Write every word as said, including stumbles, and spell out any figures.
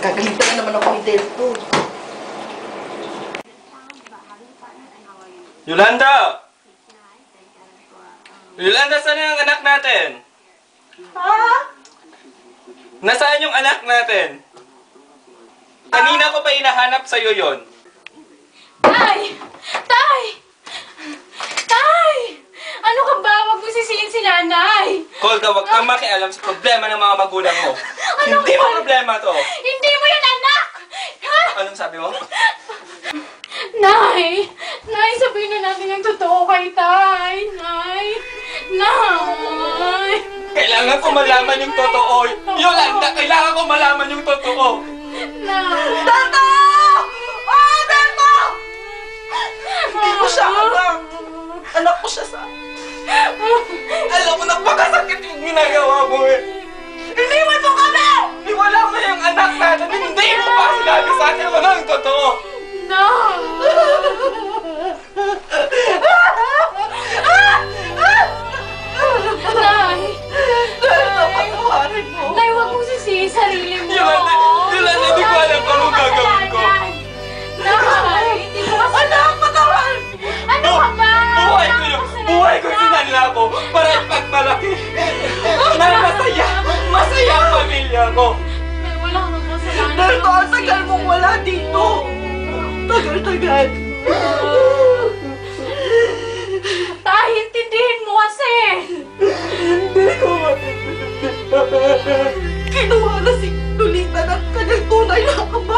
Nagalitan na naman ako ni Delto. Yolanda! Yolanda, saan yung anak natin? Ha? Nasaan yung anak natin? Kanina ko pa hinahanap sa'yo yon. Tay! Tay! Tay! Ano ka ba? Huwag mo sisihin si nanay! Colga, huwag kang makialam sa problema ng mga magulang mo. Ano Hindi ba? mo problema to. Hindi mo yan anak! Ha? Anong sabi mo? Nay! Nay, sabihin na natin ang totoo kay Tay! Nay! Nay! Kailangan ko malaman yung totoo. Yolanda, kailangan ko malaman yung totoo. Nay! Delto! Ah, Delto! Hindi ko siya alam. Anak ko siya sa... Alam mo, napakasakit yung ginagawa mo eh. Iniwan mo kami! Iwala mo yung anak natin. Hindi mo pa sinabi sa akin mo ng totoo. No! Nay! Delto, patawarin mo. Nay, huwag mong sisihin sarili mo! Yolanda, Yolanda, hindi ko alam kung anong gagawin ko. Nay! Hindi ko kasi... Anak, patawarin mo. Ano ka ba? Buhay ko yung, buhay ko yung sinanla ko para ipagmalaki na masaya, masaya ang pamilya ko. Nay, wala kang kasalanan. Delto, ang tagal mong wala dito. Tagal-tagal. Tay, intindihin mo kasi! Hindi ko maintindihan. Kinuha na si Lolita ng kanyang tunay na ama.